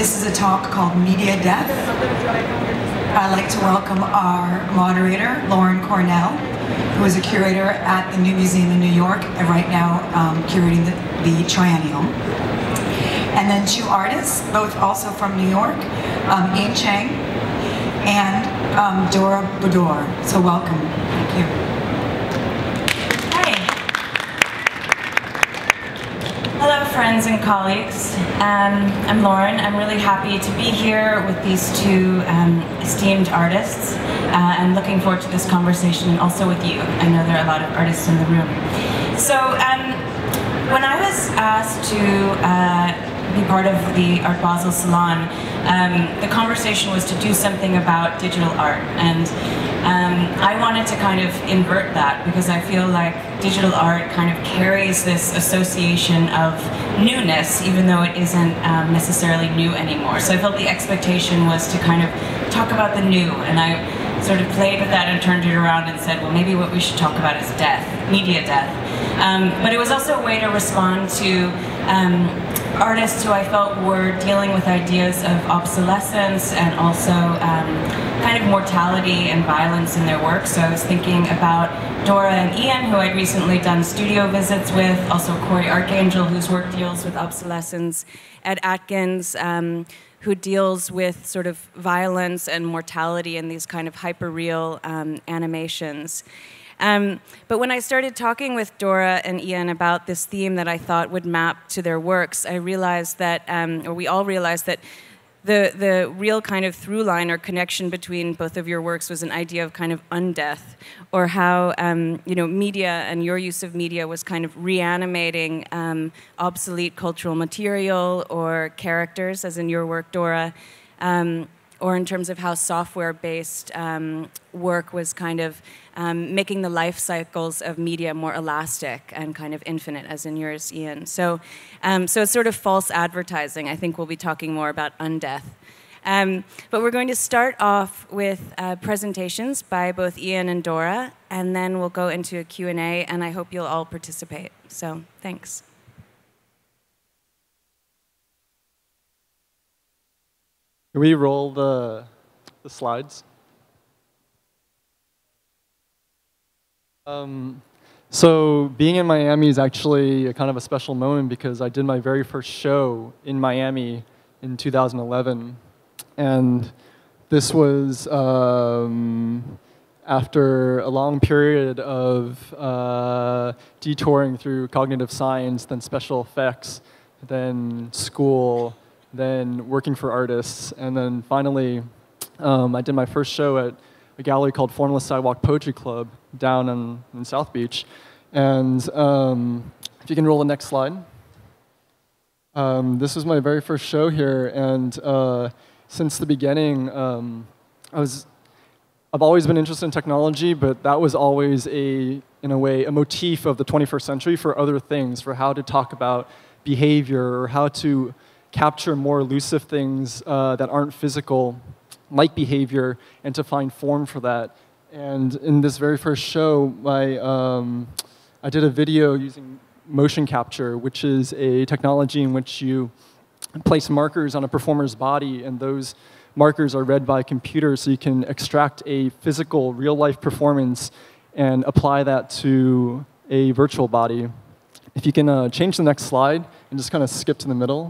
This is a talk called Media Death. I'd like to welcome our moderator, Cornell, who is a curator at the New Museum in New York, and right now curating the Triennial. And then two artists, both also from New York, Cheng and Dora Budor. So welcome. Thank you. Hello friends and colleagues, I'm Lauren. I'm really happy to be here with these two esteemed artists and looking forward to this conversation and also with you. I know there are a lot of artists in the room. So when I was asked to be part of the Art Basel Salon, the conversation was to do something about digital art, and I wanted to kind of invert that because I feel like digital art kind of carries this association of newness, even though it isn't necessarily new anymore. So I felt the expectation was to kind of talk about the new, and I sort of played with that and turned it around and said, well, maybe what we should talk about is death, media death. But it was also a way to respond to artists who I felt were dealing with ideas of obsolescence and also kind of mortality and violence in their work. So I was thinking about Dora and Ian, who I'd recently done studio visits with, also Corey Archangel, whose work deals with obsolescence, Ed Atkins, who deals with sort of violence and mortality in these kind of hyper-real animations. But when I started talking with Dora and Ian about this theme that I thought would map to their works, I realized that, or we all realized that the real kind of through line or connection between both of your works was an idea of kind of undeath, or how media and your use of media was kind of reanimating obsolete cultural material or characters, as in your work, Dora, or in terms of how software-based work was kind of making the life cycles of media more elastic and kind of infinite, as in yours, Ian. So it's sort of false advertising. I think we'll be talking more about undeath. But we're going to start off with presentations by both Ian and Dora, and then we'll go into a Q&A, and I hope you'll all participate. So thanks. Can we roll the slides? So being in Miami is actually a kind of a special moment because I did my very first show in Miami in 2011. And this was after a long period of detouring through cognitive science, then special effects, then school, then working for artists, and then finally I did my first show at a gallery called Formless Sidewalk Poetry Club down in South Beach. And if you can roll the next slide. This was my very first show here, and since the beginning I've always been interested in technology, but that was always in a way a motif of the 21st century for other things, for how to talk about behavior or how to capture more elusive things that aren't physical, like behavior, and to find form for that. And in this very first show, I did a video using motion capture, which is a technology in which you place markers on a performer's body, and those markers are read by a computer, so you can extract a physical, real-life performance and apply that to a virtual body. If you can change the next slide and just kind of skip to the middle.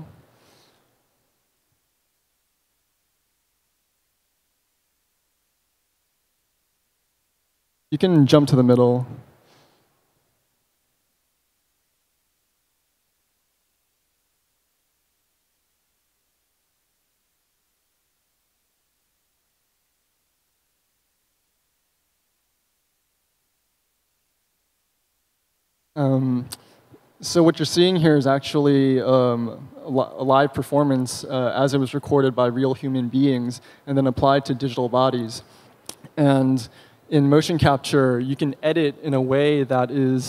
You can jump to the middle. So what you're seeing here is actually a live performance as it was recorded by real human beings and then applied to digital bodies. And in motion capture, you can edit in a way that is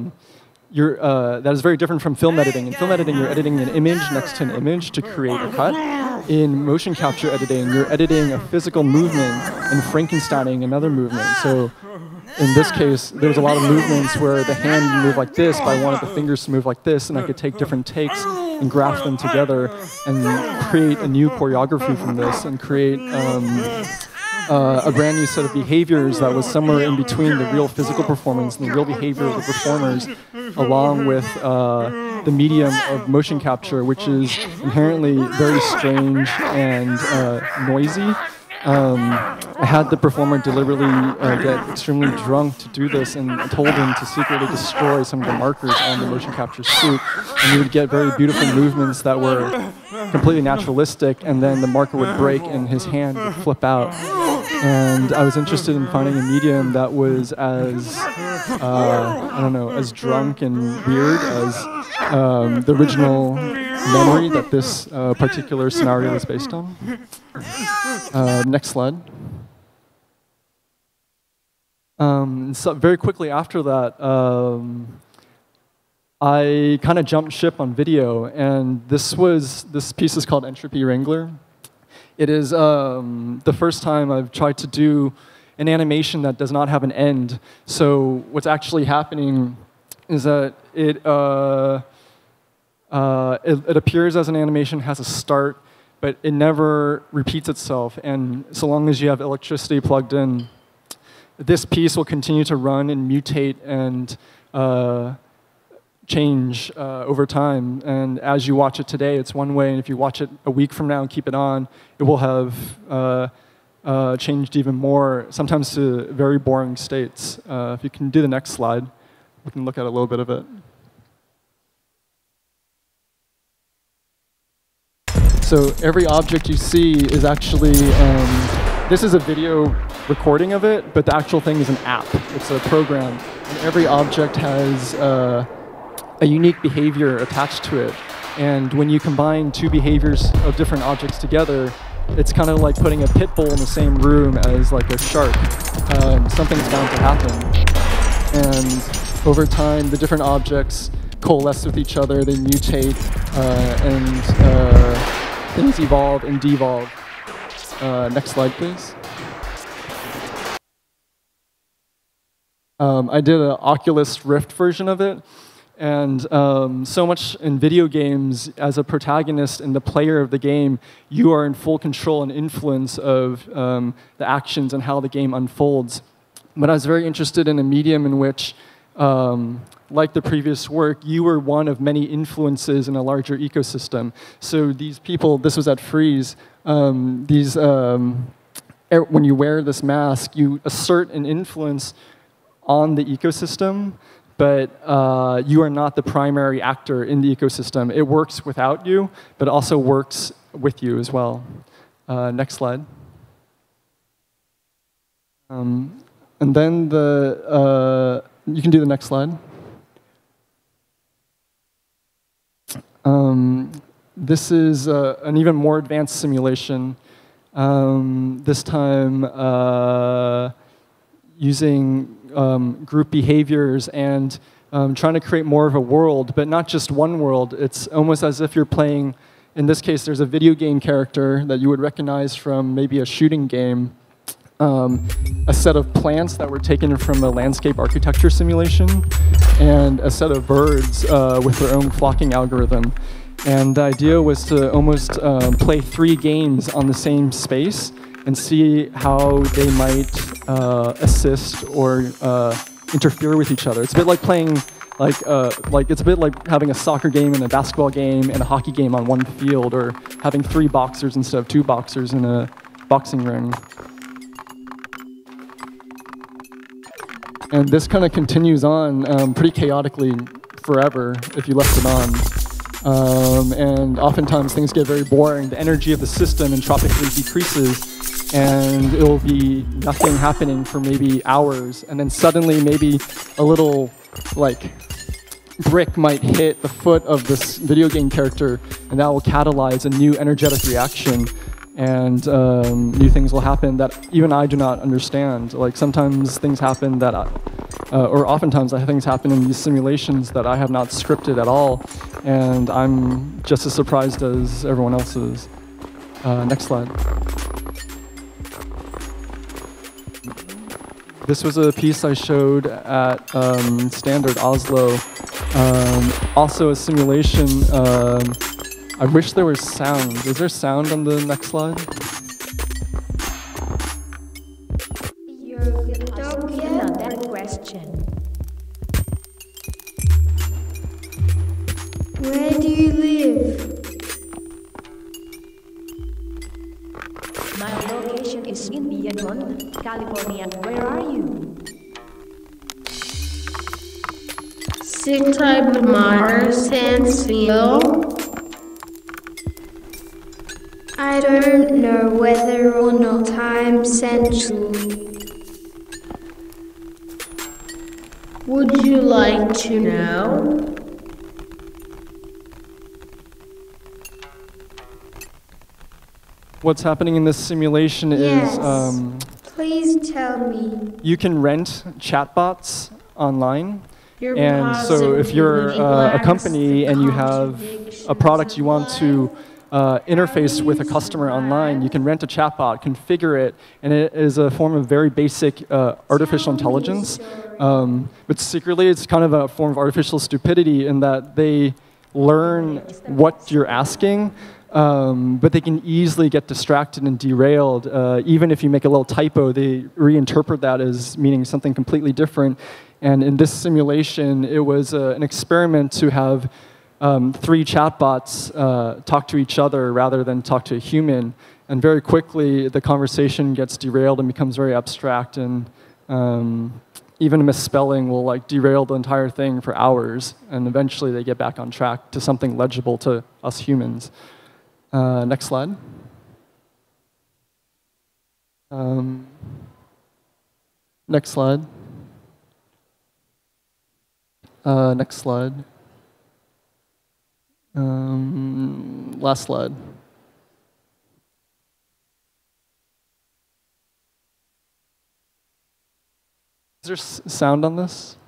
very different from film editing. In film editing, you're editing an image next to an image to create a cut. In motion capture editing, you're editing a physical movement and Frankensteining another movement. So in this case, there was a lot of movements where the hand moved like this, but I wanted the fingers to move like this, and I could take different takes and graft them together and create a new choreography from this and create a brand new set of behaviors that was somewhere in between the real physical performance and the real behavior of the performers, along with the medium of motion capture, which is inherently very strange and noisy. I had the performer deliberately get extremely drunk to do this, and I told him to secretly destroy some of the markers on the motion capture suit, and you would get very beautiful movements that were completely naturalistic, and then the marker would break and his hand would flip out. And I was interested in finding a medium that was as, I don't know, as drunk and weird as the original memory that this particular scenario was based on. Next slide. So very quickly after that, I kind of jumped ship on video, and this piece is called Entropy Wrangler. It is the first time I've tried to do an animation that does not have an end. So what's actually happening is that it appears as an animation, has a start, but it never repeats itself. And so long as you have electricity plugged in, this piece will continue to run and mutate and change over time. And as you watch it today, it's one way. And if you watch it a week from now and keep it on, it will have changed even more, sometimes to very boring states. If you can do the next slide, we can look at a little bit of it. So every object you see is actually, this is a video recording of it, but the actual thing is an app. It's a program. And every object has a unique behavior attached to it. And when you combine two behaviors of different objects together, it's kind of like putting a pit bull in the same room as like a shark. Something's bound to happen. And over time, the different objects coalesce with each other, they mutate, and things evolve and devolve. Next slide, please. I did an Oculus Rift version of it. And so much in video games, as a protagonist and the player of the game, you are in full control and influence of the actions and how the game unfolds. But I was very interested in a medium in which, like the previous work, you were one of many influences in a larger ecosystem. So these people, this was at Freeze, when you wear this mask, you assert an influence on the ecosystem, but you are not the primary actor in the ecosystem. It works without you, but also works with you as well. Next slide. And then you can do the next slide. This is an even more advanced simulation, this time using group behaviors and trying to create more of a world, but not just one world. It's almost as if you're playing, in this case, there's a video game character that you would recognize from maybe a shooting game, a set of plants that were taken from a landscape architecture simulation, and a set of birds with their own flocking algorithm. And the idea was to almost play 3 games on the same space and see how they might assist or interfere with each other. It's a bit like playing, it's a bit like having a soccer game and a basketball game and a hockey game on one field, or having 3 boxers instead of 2 boxers in a boxing ring. And this kind of continues on pretty chaotically forever if you left it on. And oftentimes things get very boring. The energy of the system entropically decreases, and it'll be nothing happening for maybe hours, and then suddenly maybe a little brick might hit the foot of this video game character, and that will catalyze a new energetic reaction, and new things will happen that even I do not understand. Like sometimes things happen that or oftentimes things happen in these simulations that I have not scripted at all, and I'm just as surprised as everyone else is. Next slide. This was a piece I showed at Standard Oslo. Also a simulation. I wish there was sound. Is there sound on the next slide? Don't get that question. Where do you live? My location is in Piedmont, California. Where are you? Type Mars and Seal. I don't know whether or not I'm central. Would you like to know? What's happening in this simulation Yes. is Please tell me. you can rent chatbots online. You're And so if you're a company and you have a product you want to interface with a customer online, you can rent a chatbot, configure it, and it is a form of very basic artificial intelligence. But secretly, it's kind of a form of artificial stupidity in that they learn what you're asking, but they can easily get distracted and derailed. Even if you make a little typo, they reinterpret that as meaning something completely different. And in this simulation, it was an experiment to have 3 chatbots talk to each other rather than talk to a human. And very quickly, the conversation gets derailed and becomes very abstract. And even a misspelling will like derail the entire thing for hours. And eventually, they get back on track to something legible to us humans. Next slide. Next slide. Next slide. Last slide. Is there sound on this?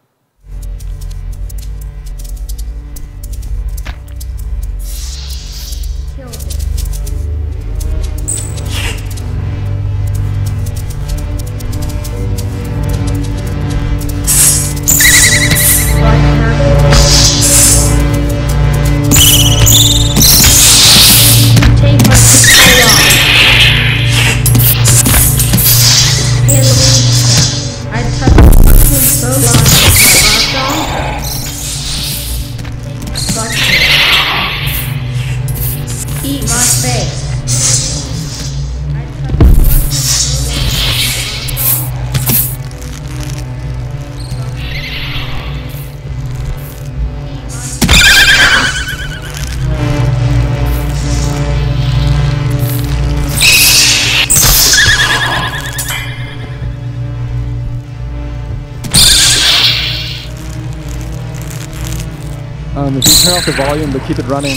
If you turn off the volume, but keep it running.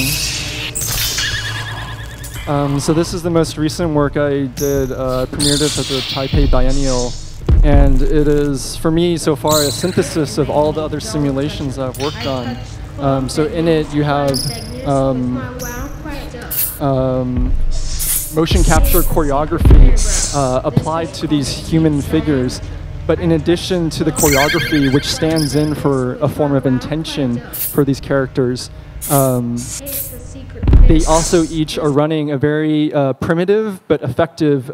So this is the most recent work I did. Premiered it at the Taipei Biennial. And it is, for me, so far, a synthesis of all the other simulations I've worked on. So in it, you have motion capture choreography applied to these human figures. But in addition to the choreography, which stands in for a form of intention for these characters, they also each are running a very primitive but effective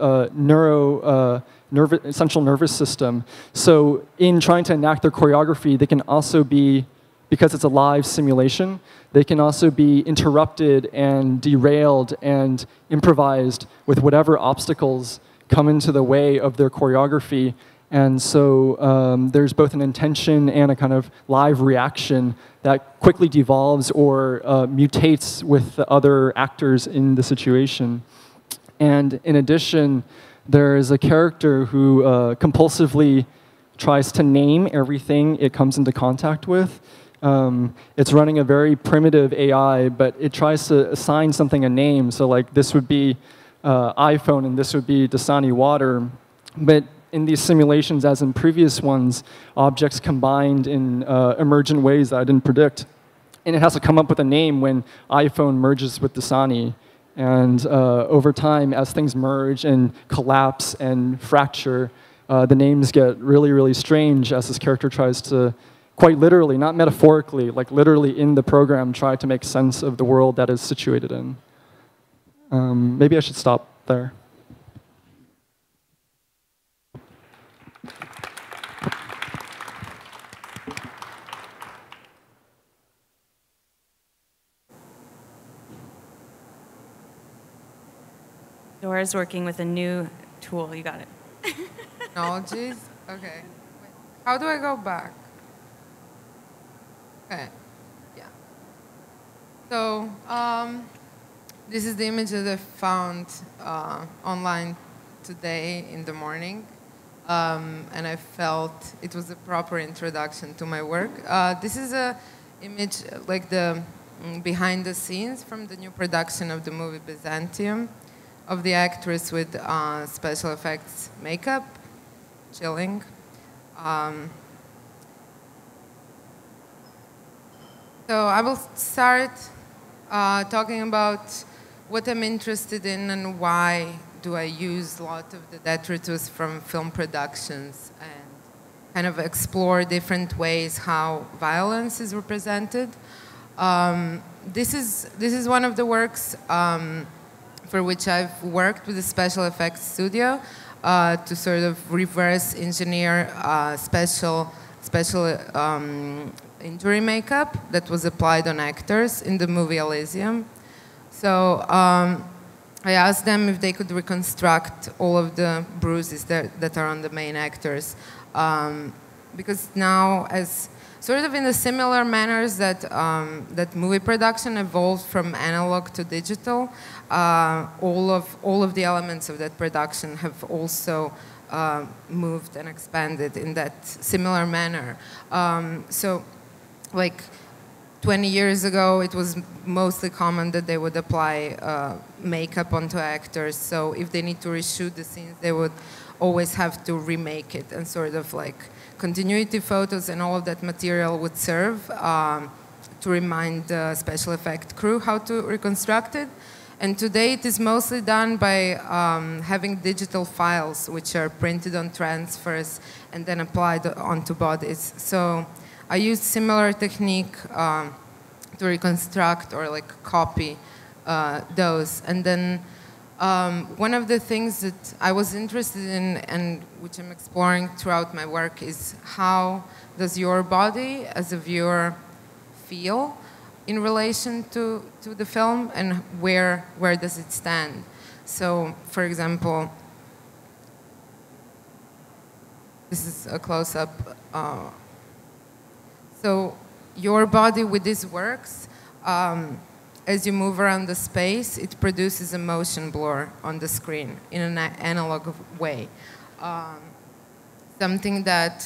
central nervous system. So in trying to enact their choreography, they can also be, because it's a live simulation, they can also be interrupted and derailed and improvised with whatever obstacles come into the way of their choreography. And so there's both an intention and a kind of live reaction that quickly devolves or mutates with the other actors in the situation. And in addition, there's a character who compulsively tries to name everything it comes into contact with. It's running a very primitive AI, but it tries to assign something a name. So like this would be iPhone and this would be Dasani water. But in these simulations, as in previous ones, objects combined in emergent ways that I didn't predict. And it has to come up with a name when iPhone merges with Dasani. And over time, as things merge and collapse and fracture, the names get really, really strange as this character tries to, quite literally, not metaphorically, like literally in the program, try to make sense of the world that is situated in. Maybe I should stop there. Dora's working with a new tool. You got it. Technologies? Okay. Wait. How do I go back? Okay. Yeah. So, this is the image that I found online today in the morning. And I felt it was a proper introduction to my work. This is a image, like the behind the scenes from the new production of the movie Byzantium, of the actress with special effects makeup, chilling. So I will start talking about what I'm interested in and why do I use a lot of the detritus from film productions and kind of explore different ways how violence is represented. This is one of the works for which I've worked with a special effects studio to sort of reverse engineer special injury makeup that was applied on actors in the movie Elysium. So I asked them if they could reconstruct all of the bruises that are on the main actors. Because now, as sort of in the similar manners that, that movie production evolved from analog to digital, all of the elements of that production have also moved and expanded in that similar manner. So, like 20 years ago, it was mostly common that they would apply makeup onto actors. So if they need to reshoot the scenes, they would always have to remake it, and sort of like continuity photos and all of that material would serve to remind the special effect crew how to reconstruct it. And today it is mostly done by having digital files which are printed on transfers and then applied onto bodies. So I used similar technique to reconstruct or like copy those. And then one of the things that I was interested in and which I'm exploring throughout my work is how does your body as a viewer feel in relation to the film, and where does it stand? So, for example, this is a close-up. So your body with these works, as you move around the space, it produces a motion blur on the screen in an analog way. Something that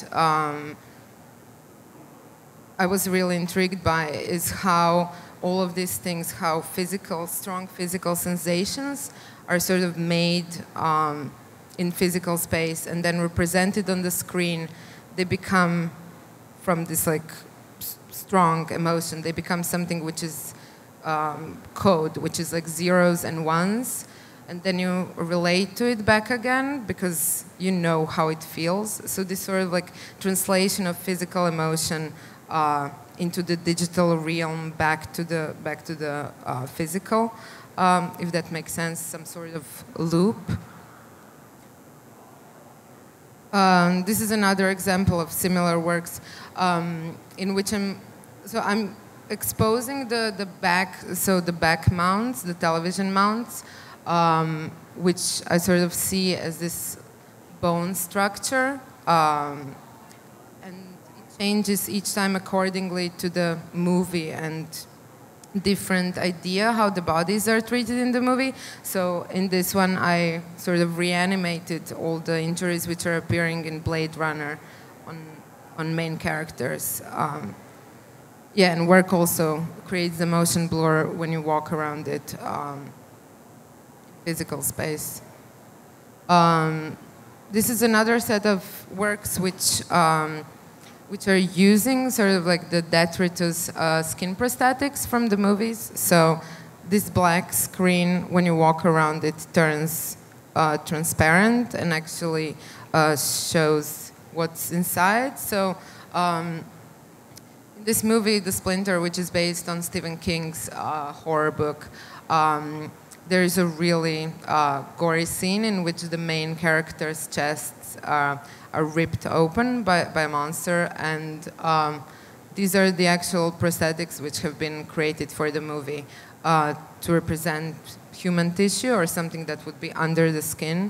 I was really intrigued by is how all of these things, how strong physical sensations are sort of made in physical space and then represented on the screen. They become, from this like strong emotion, they become something which is code, which is like zeros and ones, and then you relate to it back again because you know how it feels. So this sort of like translation of physical emotion into the digital realm, back to the physical, if that makes sense, some sort of loop. This is another example of similar works in which I'm exposing the back mounts, the television mounts, which I sort of see as this bone structure, and it changes each time accordingly to the movie and different idea how the bodies are treated in the movie. So in this one, I sort of reanimated all the injuries which are appearing in Blade Runner on main characters. Yeah, and work also creates the motion blur when you walk around it, physical space. This is another set of works which are using sort of like the detritus skin prosthetics from the movies. So this black screen, when you walk around, it turns transparent and actually shows what's inside. So in this movie, The Splinter, which is based on Stephen King's horror book, there is a really gory scene in which the main character's chests are ripped open by a monster, and these are the actual prosthetics which have been created for the movie to represent human tissue or something that would be under the skin.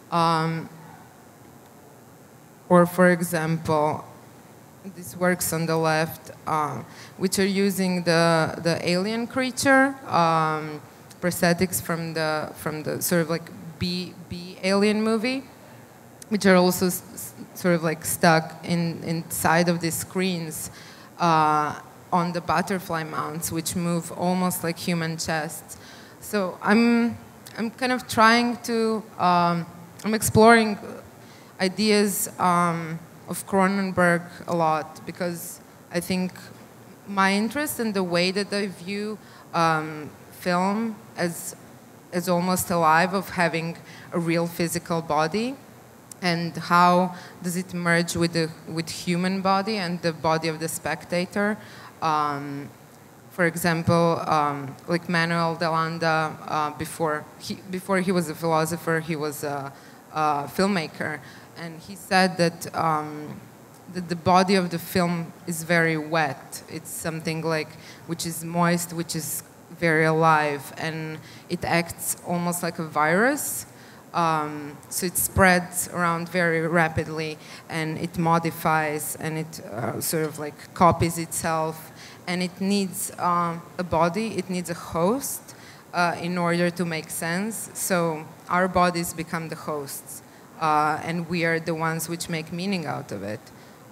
Or, for example, these works on the left, which are using the alien creature prosthetics from the sort of like B alien movie, which are also sort of like stuck inside of these screens on the butterfly mounts, which move almost like human chests. So I'm kind of trying to I'm exploring ideas of Cronenberg a lot, because I think my interest in the way that I view film as almost alive, of having a real physical body, and how does it merge with human body and the body of the spectator. For example, like Manuel de Landa, before he was a philosopher, he was a filmmaker, and he said that the body of the film is very wet. It's something like which is moist, which is very alive, and it acts almost like a virus. So it spreads around very rapidly, and it modifies, and it sort of like copies itself, and it needs a body, it needs a host in order to make sense. So our bodies become the hosts, and we are the ones which make meaning out of it.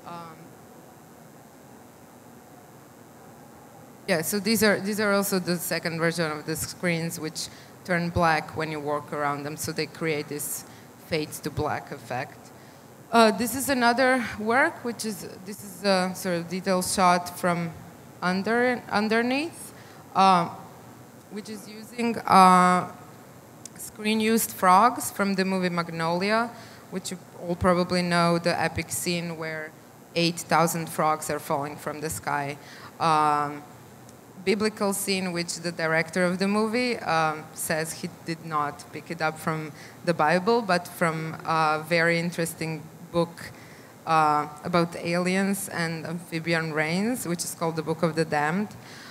Yeah, so these are also the second version of the screens, which turn black when you walk around them, so they create this fade to black effect. This is another work, this is a sort of detailed shot from underneath, which is using screen-used frogs from the movie Magnolia, which you all probably know, the epic scene where 8,000 frogs are falling from the sky. Biblical scene which the director of the movie says he did not pick it up from the Bible, but from a very interesting book about aliens and amphibian rains, which is called the Book of the Damned.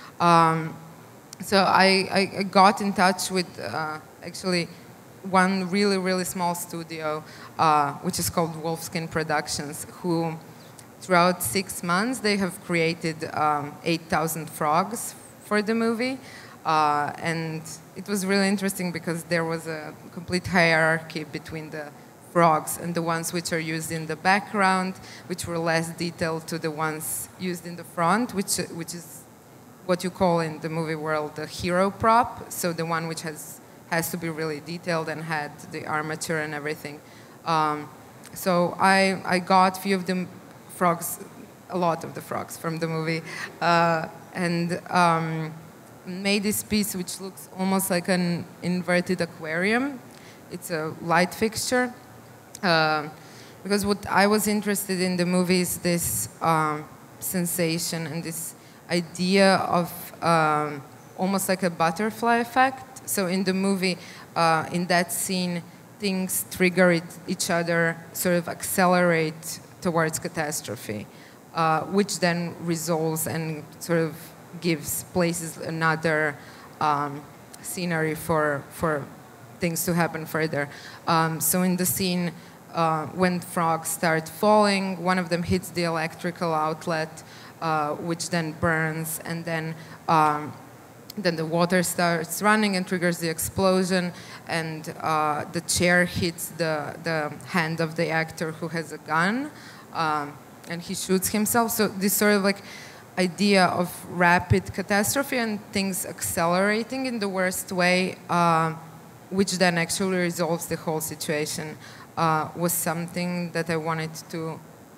So I got in touch with actually one really, really small studio, which is called Wolfskin Productions, who throughout 6 months they have created 8,000 frogs for the movie. And it was really interesting because there was a complete hierarchy between the frogs and the ones which are used in the background, which were less detailed, to the ones used in the front, which is what you call in the movie world the hero prop, so the one which has to be really detailed and had the armature and everything. So I got a few of the frogs, a lot of the frogs from the movie, and made this piece which looks almost like an inverted aquarium. It's a light fixture. Because what I was interested in the movie is this sensation and this idea of almost like a butterfly effect. So in the movie, in that scene, things trigger each other, sort of accelerate towards catastrophe, which then resolves and sort of gives places another scenery for things to happen further. So in the scene, when frogs start falling, one of them hits the electrical outlet, which then burns, and then the water starts running and triggers the explosion, and the chair hits the hand of the actor who has a gun, and he shoots himself. So this sort of like idea of rapid catastrophe and things accelerating in the worst way, which then actually resolves the whole situation, was something that I wanted to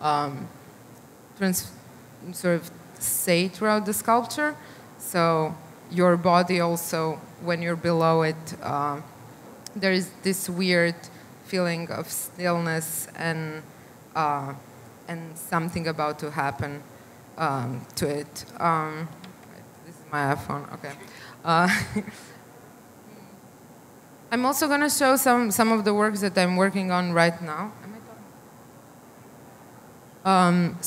sort of say throughout the sculpture. So your body also, when you're below it, there is this weird feeling of stillness and something about to happen to it. This is my iPhone. Okay. I'm also going to show some of the works that I'm working on right now. Am I talking?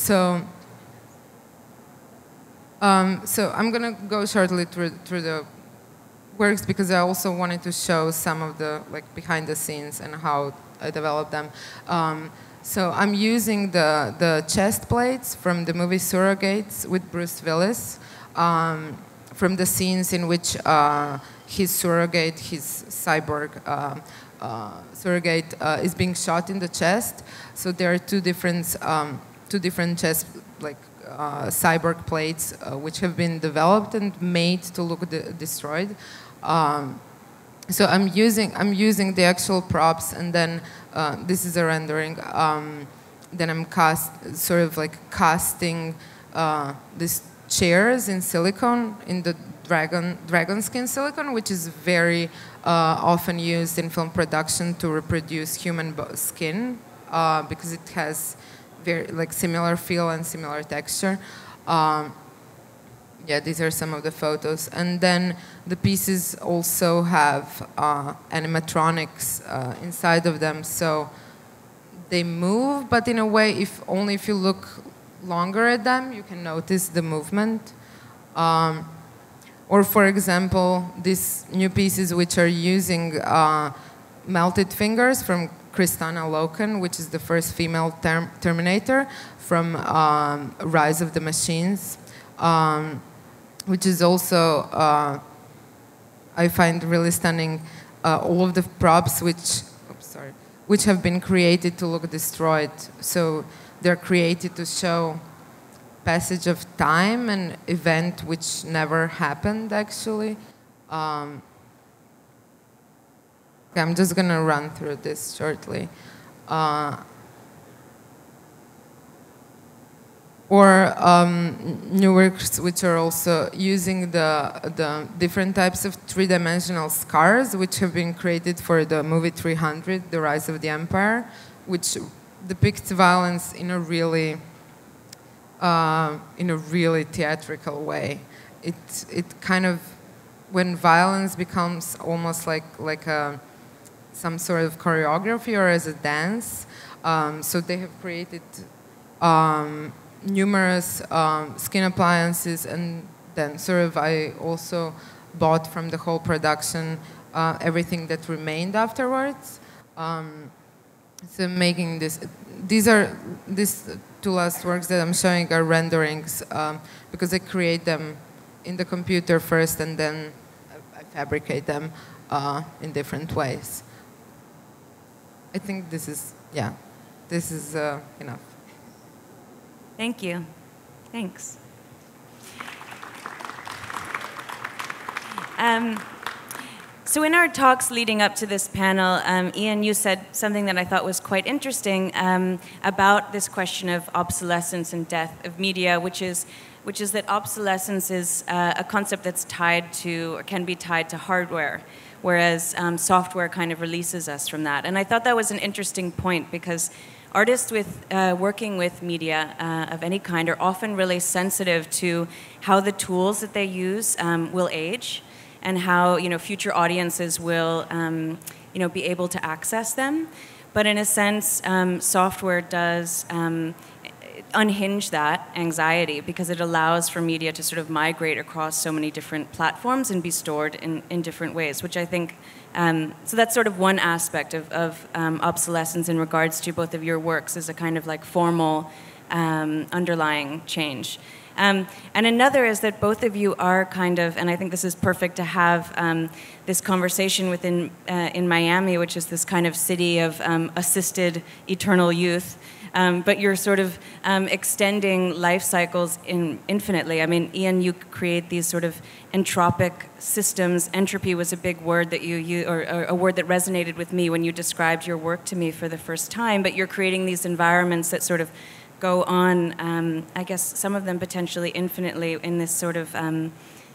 So I'm going to go shortly through the works because I also wanted to show some of the behind the scenes and how I developed them. So I'm using the chest plates from the movie Surrogates with Bruce Willis, from the scenes in which his surrogate, his cyborg surrogate, is being shot in the chest. So there are two different chest cyborg plates which have been developed and made to look destroyed. So I'm using the actual props, and then this is a rendering. Then I'm casting these chairs in silicone, in the dragon skin silicone, which is very often used in film production to reproduce human skin because it has very similar feel and similar texture. Yeah, these are some of the photos. And then the pieces also have animatronics inside of them, so they move, but in a way, only if you look longer at them, you can notice the movement. Or for example, these new pieces which are using melted fingers from Kristana Loken, which is the first female Terminator from Rise of the Machines. Which is also, I find really stunning, all of the props which have been created to look destroyed. So they're created to show passage of time, an event which never happened, actually. Okay, I'm just going to run through this shortly. Or new works which are also using the different types of three-dimensional scars which have been created for the movie 300, The Rise of the Empire, which depicts violence in a really theatrical way. It kind of, when violence becomes almost like some sort of choreography or as a dance, so they have created numerous skin appliances, and then I also bought from the whole production everything that remained afterwards. So making these two last works that I'm showing are renderings because I create them in the computer first and then I fabricate them in different ways. I think this is enough. Thank you. Thanks. So in our talks leading up to this panel, Ian, you said something that I thought was quite interesting about this question of obsolescence and death of media, which is that obsolescence is a concept that's tied to, or can be tied to hardware, whereas software kind of releases us from that. And I thought that was an interesting point because artists working with media of any kind are often really sensitive to how the tools that they use will age, and how future audiences will be able to access them. But in a sense, software does unhinge that anxiety because it allows for media to sort of migrate across so many different platforms and be stored in different ways, which I think, so that's sort of one aspect of obsolescence in regards to both of your works as a kind of like formal underlying change. And another is that both of you are kind of, and I think this is perfect to have this conversation within in Miami, which is this kind of city of assisted eternal youth. But you're sort of extending life cycles infinitely. I mean, Ian, you create these sort of entropic systems. Entropy was a big word that you use, or a word that resonated with me when you described your work to me for the first time. But you're creating these environments that sort of go on, I guess some of them potentially infinitely in this sort of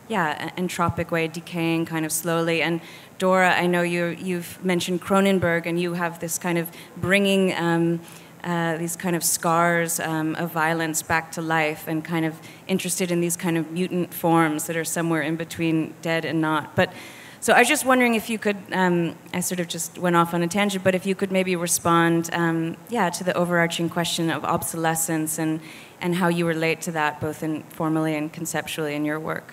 entropic way, decaying kind of slowly. And Dora, I know you've mentioned Cronenberg, and you have this kind of bringing these kind of scars of violence back to life, and kind of interested in these kind of mutant forms that are somewhere in between dead and not. But so I was just wondering if you could, I sort of just went off on a tangent, but if you could maybe respond, to the overarching question of obsolescence and how you relate to that, both formally and conceptually in your work.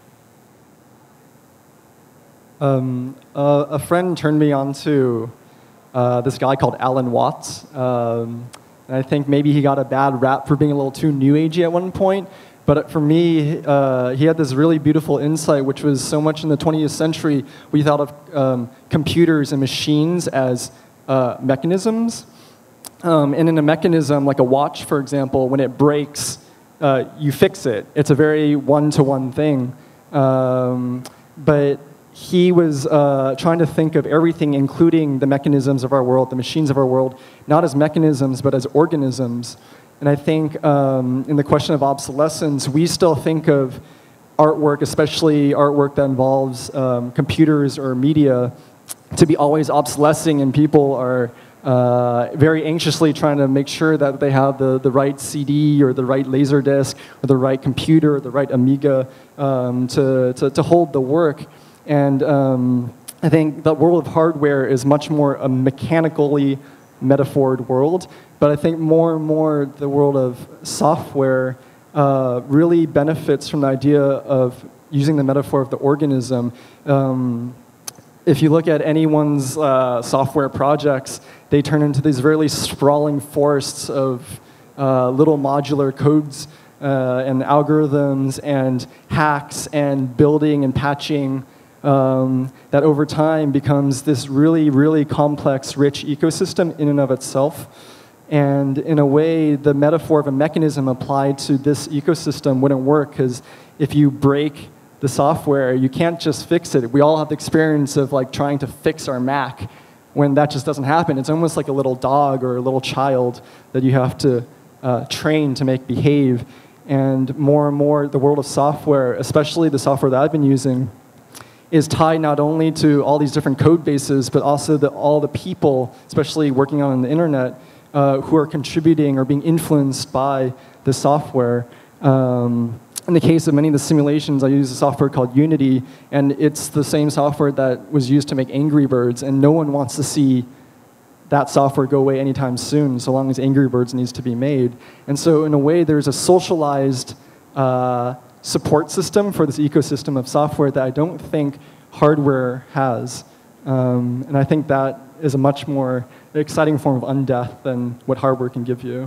A friend turned me on to this guy called Alan Watts. And I think maybe he got a bad rap for being a little too new agey at one point. But for me, he had this really beautiful insight, which was so much in the 20th century, we thought of computers and machines as mechanisms. And in a mechanism, like a watch, for example, when it breaks, you fix it. It's a very one-to-one thing. But he was trying to think of everything, including the mechanisms of our world, the machines of our world, not as mechanisms, but as organisms. And I think in the question of obsolescence, we still think of artwork, especially artwork that involves computers or media, to be always obsolescing, and people are very anxiously trying to make sure that they have the right CD or the right laser disc or the right computer or the right Amiga to hold the work. And I think the world of hardware is much more a mechanically metaphored world, but I think more and more the world of software really benefits from the idea of using the metaphor of the organism. If you look at anyone's software projects, they turn into these really sprawling forests of little modular codes and algorithms and hacks and building and patching that over time becomes this really, really complex, rich ecosystem in and of itself. And in a way, the metaphor of a mechanism applied to this ecosystem wouldn't work, because if you break the software, you can't just fix it. We all have the experience of like trying to fix our Mac when that just doesn't happen. It's almost like a little dog or a little child that you have to train to make behave. And more, the world of software, especially the software that I've been using, is tied not only to all these different code bases, but also all the people, especially working on the internet, who are contributing or being influenced by the software. In the case of many of the simulations, I use a software called Unity, and it's the same software that was used to make Angry Birds, and no one wants to see that software go away anytime soon, so long as Angry Birds needs to be made. And so in a way, there's a socialized support system for this ecosystem of software that I don't think hardware has. And I think that is a much more exciting form of undeath than what hardware can give you.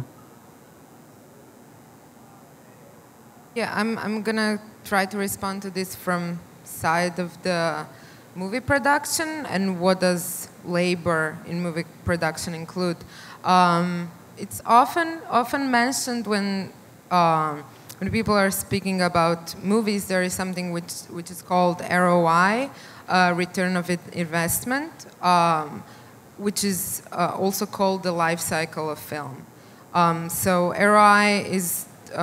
Yeah, I'm gonna try to respond to this from side of the movie production and what does labor in movie production include. It's often mentioned when people are speaking about movies, there is something which is called ROI, return of investment, which is also called the life cycle of film. So ROI is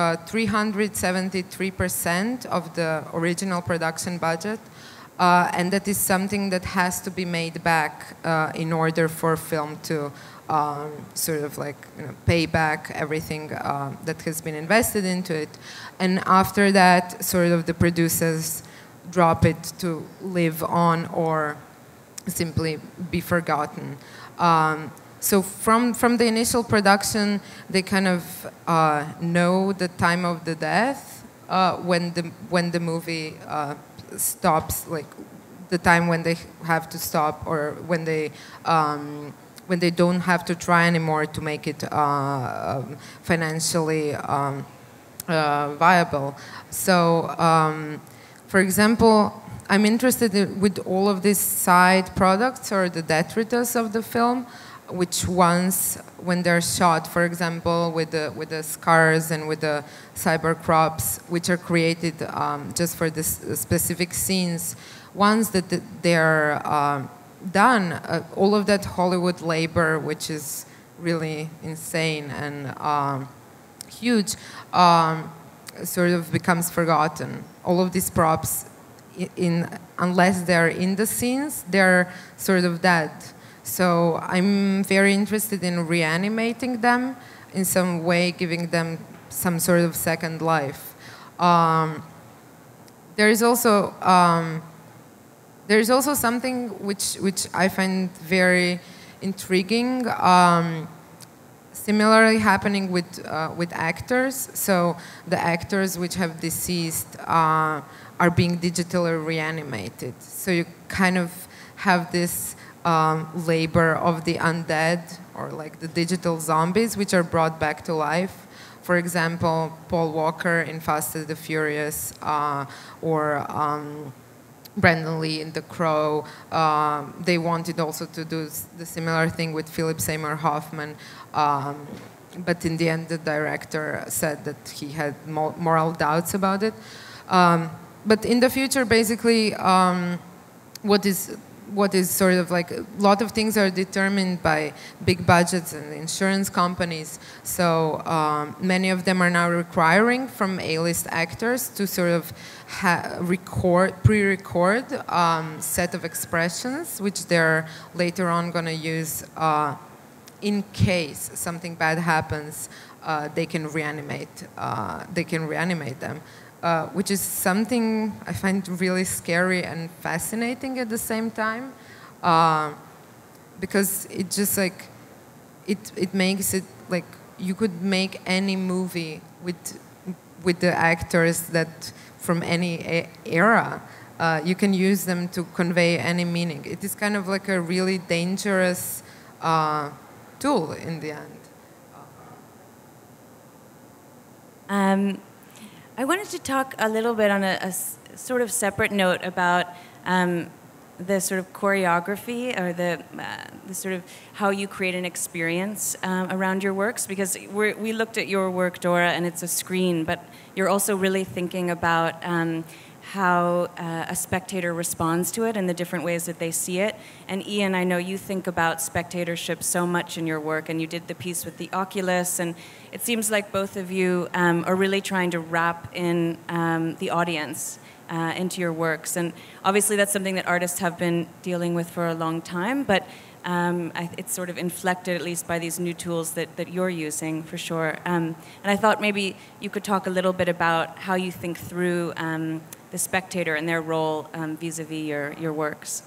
373% of the original production budget, and that is something that has to be made back in order for film to sort of like pay back everything that has been invested into it. And after that, sort of the producers drop it to live on or simply be forgotten. So from the initial production, they kind of know the time of the death when the movie stops, like the time when they have to stop, or when they don't have to try anymore to make it financially viable. So, for example, I'm interested with all of these side products or the detritus of the film, which ones, when they're shot, for example, with the scars and with the cyber crops, which are created just for this specific scenes, ones that they're done, all of that Hollywood labor, which is really insane and huge, sort of becomes forgotten. All of these props unless they're in the scenes, they're sort of dead. So I'm very interested in reanimating them in some way, giving them some sort of second life. There is also something which I find very intriguing. Similarly happening with actors. So the actors which have deceased are being digitally reanimated. So you kind of have this labor of the undead, or like the digital zombies, which are brought back to life. For example, Paul Walker in Fast and the Furious, or Brandon Lee in The Crow. They wanted also to do the similar thing with Philip Seymour Hoffman, but in the end the director said that he had moral doubts about it. But in the future, basically, what is sort of like, a lot of things are determined by big budgets and insurance companies. So many of them are now requiring from A-list actors to sort of pre-record set of expressions, which they're later on going to use in case something bad happens. They can reanimate them. Which is something I find really scary and fascinating at the same time, because it just like, it makes it like you could make any movie with the actors that from any era. You can use them to convey any meaning. It is kind of like a really dangerous tool in the end. I wanted to talk a little bit on a sort of separate note about the sort of choreography, or the sort of how you create an experience around your works, because we looked at your work, Dora, and it's a screen, but you're also really thinking about how a spectator responds to it and the different ways that they see it. And Ian, I know you think about spectatorship so much in your work, and you did the piece with the Oculus, and it seems like both of you are really trying to wrap in the audience into your works. And obviously that's something that artists have been dealing with for a long time, but it's sort of inflected, at least by these new tools that you're using, for sure. And I thought maybe you could talk a little bit about how you think through the spectator and their role vis-a-vis your works.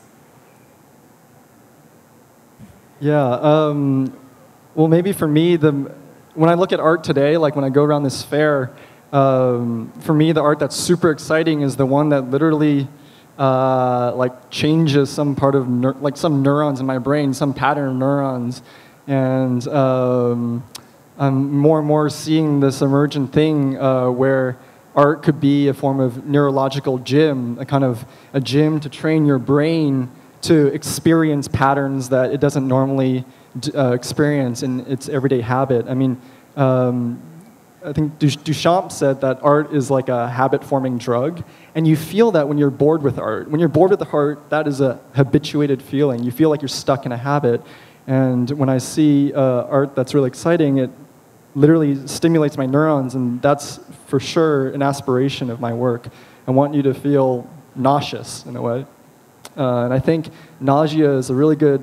Yeah, well, maybe for me, when I look at art today, like when I go around this fair, for me, the art that's super exciting is the one that literally like changes some part of like some neurons in my brain, some pattern of neurons, and I'm more and more seeing this emergent thing where art could be a form of neurological gym, a kind of a gym to train your brain to experience patterns that it doesn't normally experience in its everyday habit. I mean, I think Duchamp said that art is like a habit-forming drug, and you feel that when you're bored with art. When you're bored with the art, that is a habituated feeling. You feel like you're stuck in a habit, and when I see art that's really exciting, it literally stimulates my neurons, and that's for sure an aspiration of my work. I want you to feel nauseous in a way. And I think nausea is a really good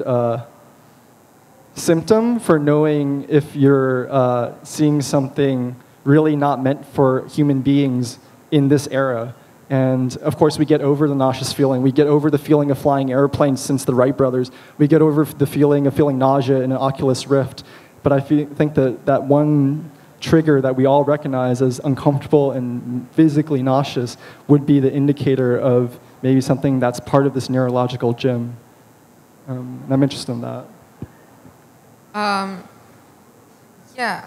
symptom for knowing if you're seeing something really not meant for human beings in this era. And of course, we get over the nauseous feeling. We get over the feeling of flying airplanes since the Wright brothers. We get over the feeling of feeling nausea in an Oculus Rift. But I think that one trigger that we all recognize as uncomfortable and physically nauseous would be the indicator of maybe something that's part of this neurological gym. And I'm interested in that. Yeah,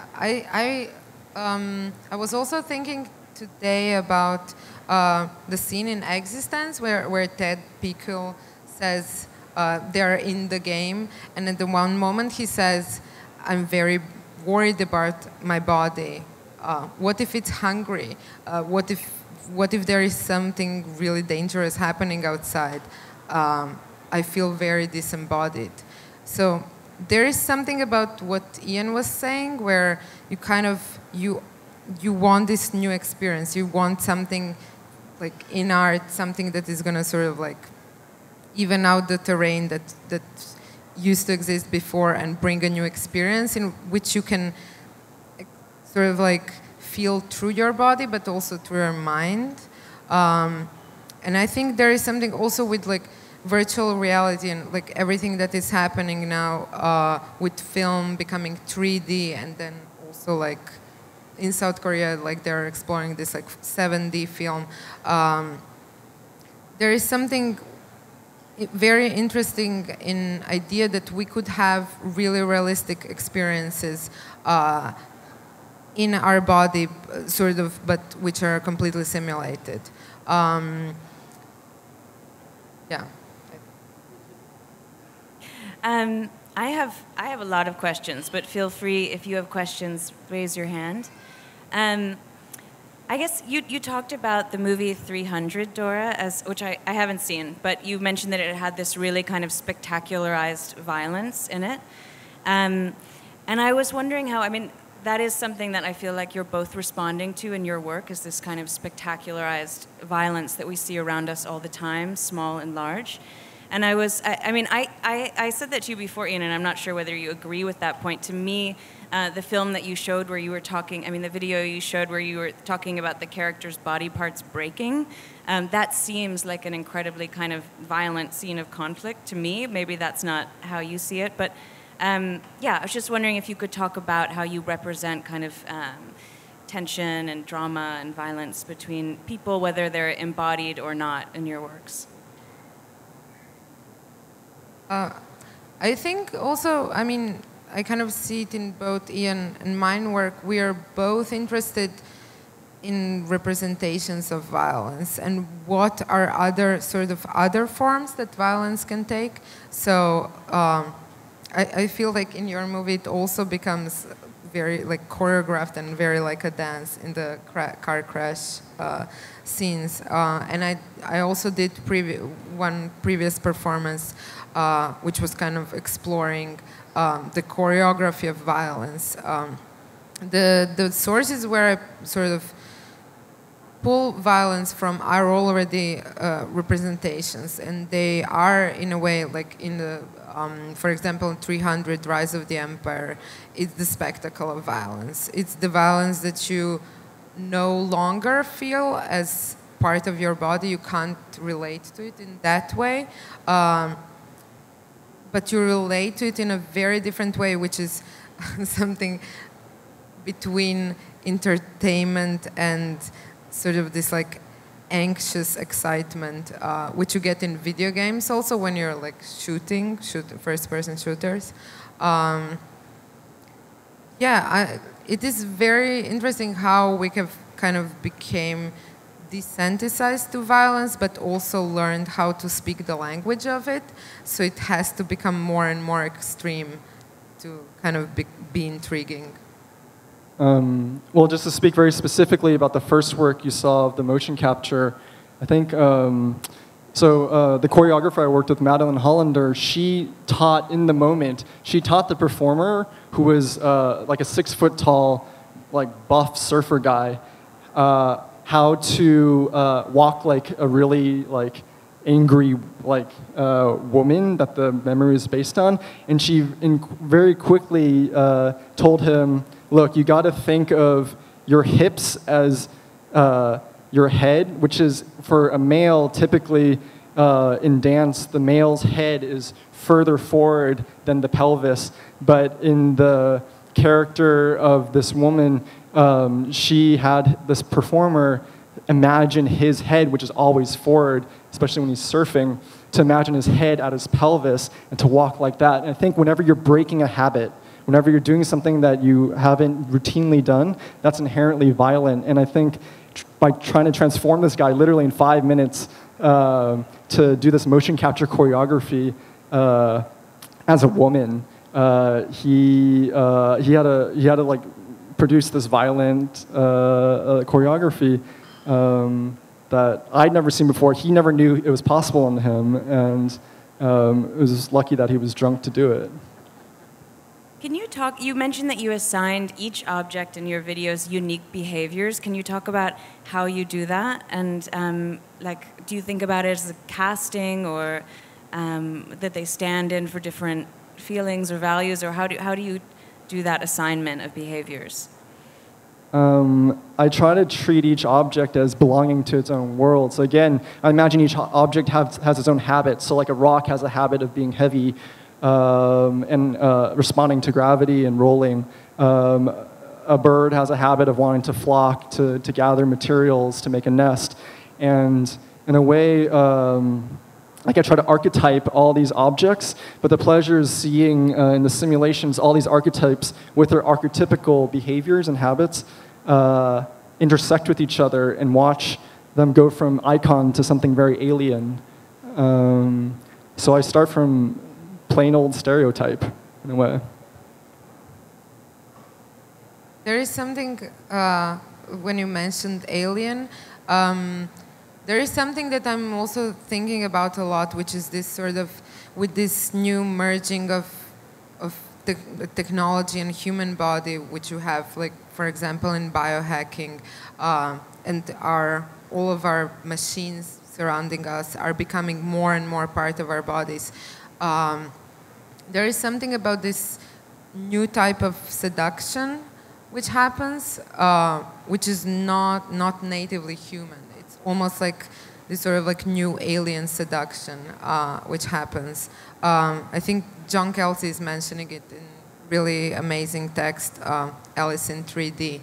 I was also thinking today about the scene in Existence where Ted Pickle says they're in the game, and at the one moment he says, I'm very worried about my body. What if it's hungry? What if there is something really dangerous happening outside? I feel very disembodied. So there is something about what Ian was saying where you kind of, you want this new experience. You want something like in art, something that is gonna sort of like even out the terrain that used to exist before and bring a new experience in which you can sort of like feel through your body, but also through your mind. And I think there is something also with like virtual reality and like everything that is happening now with film becoming 3D, and then also like in South Korea, like they're exploring this like 7D film. There is something very interesting in idea that we could have really realistic experiences in our body, sort of, but which are completely simulated. Yeah. I have a lot of questions, but feel free, if you have questions, raise your hand. I guess you talked about the movie 300, Dora, which I haven't seen, but you mentioned that it had this really kind of spectacularized violence in it. And I was wondering how, I mean, that is something that I feel like you're both responding to in your work, is this kind of spectacularized violence that we see around us all the time, small and large. And I said that to you before, Ian, and I'm not sure whether you agree with that point. To me, the film that you showed where you were talking, I mean, the video you showed where you were talking about the character's body parts breaking, that seems like an incredibly kind of violent scene of conflict to me. Maybe that's not how you see it, but yeah, I was just wondering if you could talk about how you represent kind of tension and drama and violence between people, whether they're embodied or not in your works. I think also, I mean, I kind of see it in both Ian and mine work. We are both interested in representations of violence and what are other sort of other forms that violence can take. So I feel like in your movie it also becomes very like choreographed and very like a dance in the car crash scenes. And I also did one previous performance which was kind of exploring the choreography of violence. The sources where I sort of pull violence from are already representations, and they are in a way like in the, for example, in 300, Rise of the Empire, it's the spectacle of violence. It's the violence that you no longer feel as part of your body. You can't relate to it in that way. But you relate to it in a very different way, which is something between entertainment and sort of this like anxious excitement, which you get in video games also when you're like shooting first-person shooters. Yeah, it is very interesting how we have kind of became desensitized to violence, but also learned how to speak the language of it. So it has to become more and more extreme to kind of be intriguing. Well, just to speak very specifically about the first work you saw of the motion capture, I think, the choreographer I worked with, Madeline Hollander, she taught in the moment, she taught the performer, who was like a 6 foot tall, like buff surfer guy, how to walk like a really like angry like woman that the memory is based on, and she very quickly told him, look, you got to think of your hips as your head, which is for a male typically in dance, the male's head is further forward than the pelvis, but in the character of this woman, she had this performer imagine his head, which is always forward, especially when he's surfing, to imagine his head at his pelvis and to walk like that. And I think whenever you're breaking a habit, whenever you're doing something that you haven't routinely done, that's inherently violent. And I think by trying to transform this guy literally in 5 minutes to do this motion capture choreography as a woman, he had to like produce this violent choreography that I'd never seen before. He never knew it was possible on him, and it was just lucky that he was drunk to do it. Can you talk, you mentioned that you assigned each object in your videos unique behaviors. Can you talk about how you do that? And like, do you think about it as a casting, or that they stand in for different feelings or values, or how do you do that assignment of behaviors? I try to treat each object as belonging to its own world. So again, I imagine each object has its own habits. So like a rock has a habit of being heavy, and responding to gravity and rolling. A bird has a habit of wanting to flock to gather materials to make a nest. And in a way, like I try to archetype all these objects, but the pleasure is seeing in the simulations all these archetypes with their archetypical behaviors and habits intersect with each other and watch them go from icon to something very alien. So I start from plain old stereotype, in a way. There is something, when you mentioned alien, there is something that I'm also thinking about a lot, which is this sort of, with this new merging of technology and human body, which you have, like, for example, in biohacking, and all of our machines surrounding us are becoming more and more part of our bodies. There is something about this new type of seduction which happens, which is not natively human. It's almost like this sort of like new alien seduction, which happens. I think John Kelsey is mentioning it in really amazing text, Alice in 3D,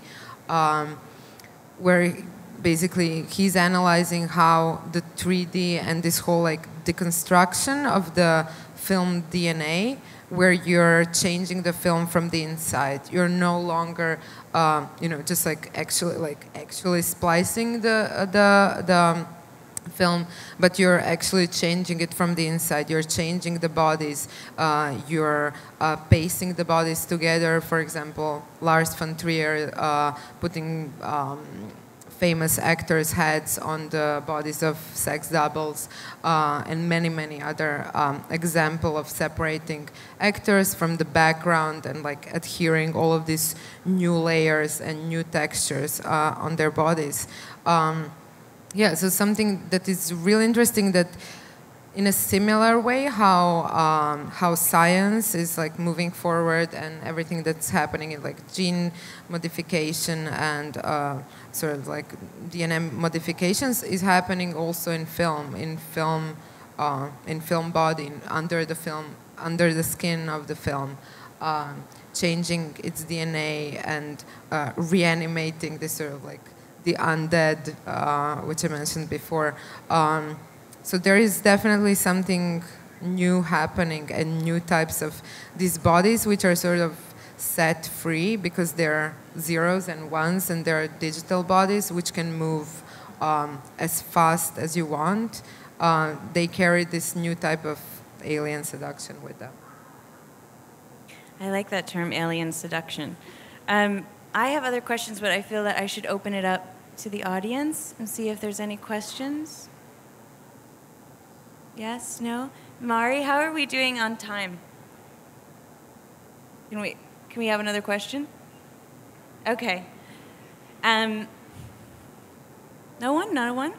where basically he's analyzing how the 3D and this whole like deconstruction of the film DNA, where you're changing the film from the inside. You're no longer, just like actually splicing the film, but you're actually changing it from the inside. You're changing the bodies. You're pasting the bodies together. For example, Lars von Trier putting famous actors' heads on the bodies of sex doubles, and many other examples of separating actors from the background and like adhering all of these new layers and new textures on their bodies. Yeah, so something that is really interesting, that in a similar way how science is like moving forward, and everything that's happening in like gene modification and sort of like DNA modifications is happening also in film body, under the skin of the film, changing its DNA and reanimating this sort of like the undead, which I mentioned before. So there is definitely something new happening, and new types of these bodies which are sort of set free because they're zeros and ones, and they're digital bodies which can move as fast as you want. They carry this new type of alien seduction with them. I like that term, alien seduction. I have other questions, but I feel that I should open it up to the audience and see if there's any questions. Yes? No? Mari, how are we doing on time? Can we have another question? Okay. No one? Not one?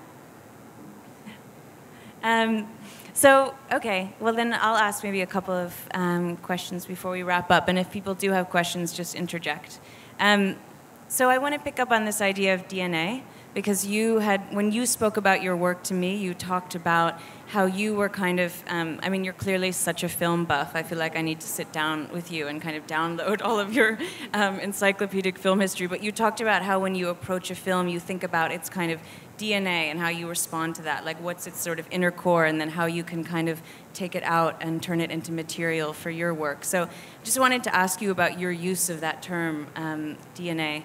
Okay. Well, then I'll ask maybe a couple of questions before we wrap up. And if people do have questions, just interject. So I want to pick up on this idea of DNA, because when you spoke about your work to me, you talked about how you were kind of, you're clearly such a film buff. I feel like I need to sit down with you and kind of download all of your encyclopedic film history. But you talked about how when you approach a film, you think about its kind of DNA and how you respond to that, like what's its sort of inner core, and then how you can kind of take it out and turn it into material for your work. So I just wanted to ask you about your use of that term, DNA.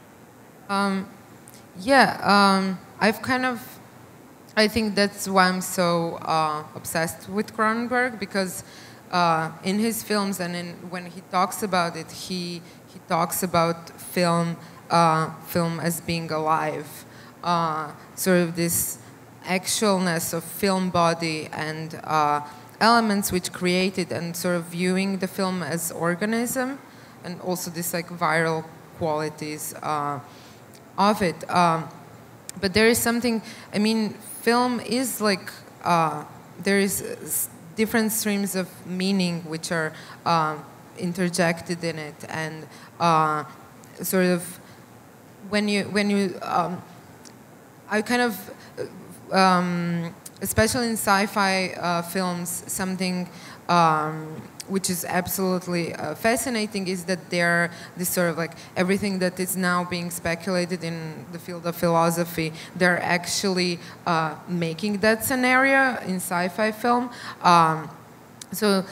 I think that's why I'm so obsessed with Cronenberg, because in his films and when he talks about it, he talks about film as being alive, sort of this actualness of film body and elements which created and sort of viewing the film as organism, and also this like viral qualities of it. But there is something, I mean, film is like, there is different streams of meaning which are interjected in it, and sort of when you I kind of especially in sci-fi films, something which is absolutely fascinating is that they're this sort of like everything that is now being speculated in the field of philosophy, they're actually making that scenario in sci-fi film. So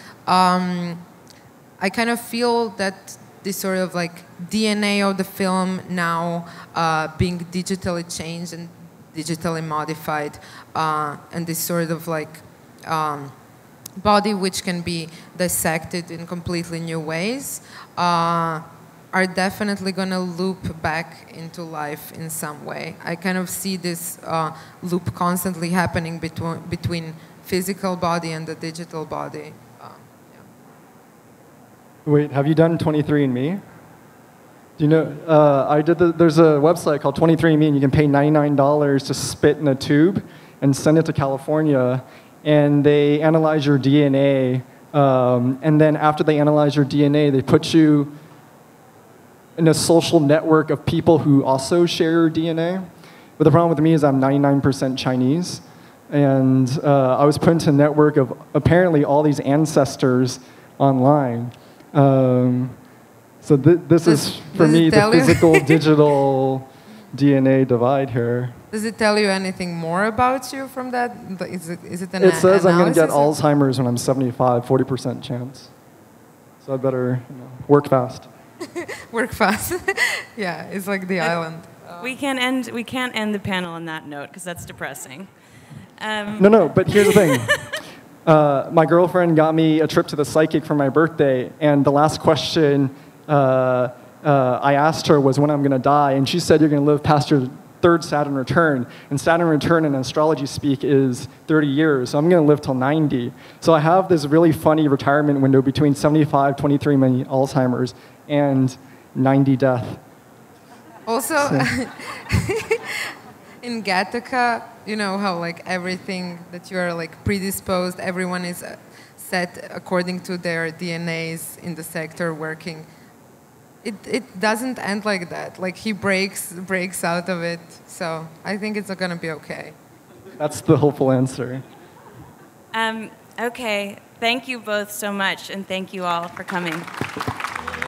I kind of feel that this sort of like DNA of the film now being digitally changed and digitally modified, and this sort of like body which can be dissected in completely new ways, are definitely going to loop back into life in some way. I kind of see this loop constantly happening between physical body and the digital body. Wait, have you done 23andMe? Do you know, there's a website called 23andMe, and you can pay $99 to spit in a tube and send it to California, and they analyze your DNA, and then after they analyze your DNA, they put you in a social network of people who also share your DNA. But the problem with me is I'm 99% Chinese, and I was put into a network of apparently all these ancestors online. So this is, for me, the physical-digital DNA divide here. Does it tell you anything more about you from that? Is it an It says I'm going to get analysis? Alzheimer's when I'm 75, 40% chance. So I better work fast. Work fast. Yeah, it's like the island. We can't end the panel on that note because that's depressing. No, but here's the thing. My girlfriend got me a trip to the psychic for my birthday, and the last question I asked her was when I'm going to die, and she said you're going to live past your third Saturn return, and Saturn return in astrology speak is 30 years, so I'm going to live till 90. So I have this really funny retirement window between 75, 23 many Alzheimer's, and 90 death. Also, in Gattaca, you know how like everything that you are like predisposed, everyone is set according to their DNAs in the sector working. It doesn't end like that. Like he breaks out of it. So I think it's going to be okay. That's the hopeful answer. Okay. Thank you both so much, and thank you all for coming.